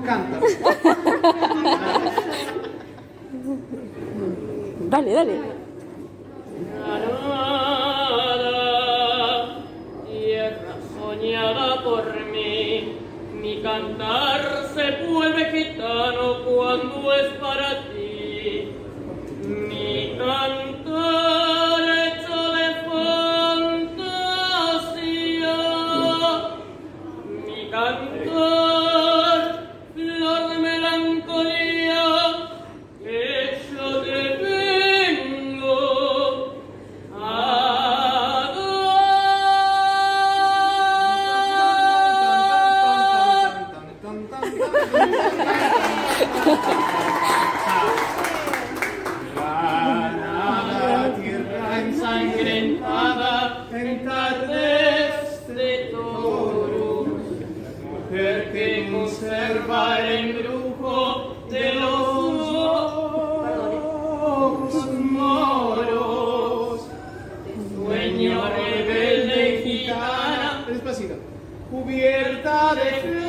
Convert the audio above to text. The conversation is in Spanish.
cántaro. Dale, dale. Granada, tierra soñada por mí, mi cantar se vuelve gitano cuando es para ti. Mi cantar hecho de fantasía, mi cantar flor de melancolía, que yo te vengo a Granada, tierra ensangrentada en tardes de toros, mujer que conserva el embrujo de los ojos moros, sueño rebelde y gitana, despacito. cubierta de flores.